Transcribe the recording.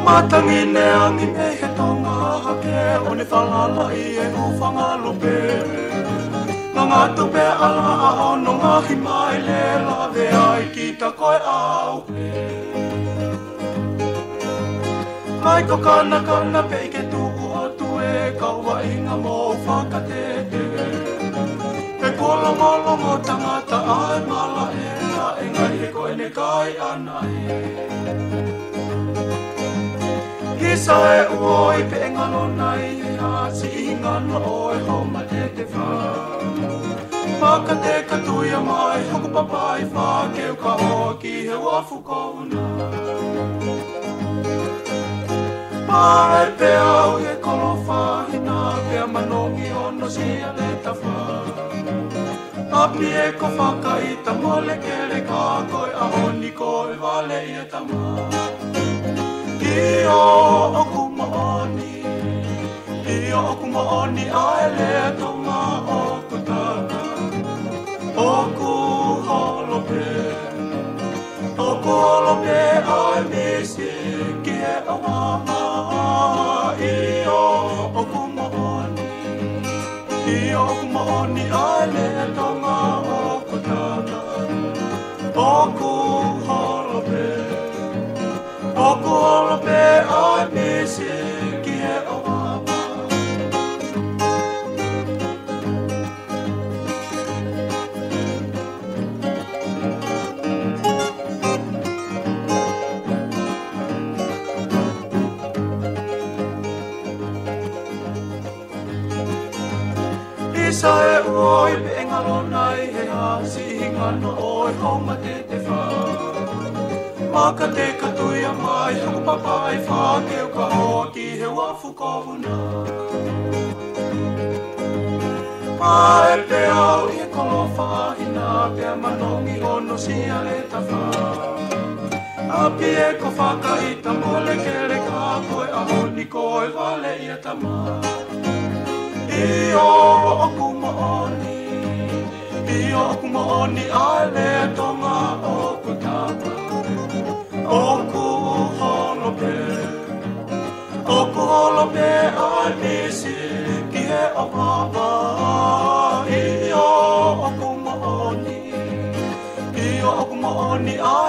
Matangine ang ime he tonga hake o ne whalala I e o whangalupe Ngā tupe ala a ono ngahi mai le lawe ai ki ta koe au Mai ko kana kana pe ke tuku atu e kaua inga mo whakatete E kolongolongo tangata ai mala e na e ngai he koe ne kai ana e Kisa e uoi pe ngalo nai e a si ingano oi homa te te wha Maka te katuia mai hoku papai wha keu ka hoa ki he wafu kouna Pae pe au e kolo whahina pea manongi ono sia le ta wha Api e ko whakaita mole kere ka koe a honi koe wale i e tama Io oku maoni ai le tonga oku tata Oku holope ai misi ki e o mama Io oku maoni ai le tonga oku tata Oku holope ai misi ki e o mama Isa e uoi pe ngalo nai he a si ngano oi homa te te wha Maka te katuia mai hoku papai wha keu ka hoa ki he wafu kovuna Pae pe au I kolo whahina pea manongi ono sia le ta wha Api e ko whakahita mole kere ka koe a honi koe wale I a tama Io oku maoni ai le tonga oku tata Oku holope ai misi ki he o papa Io oku maoni ai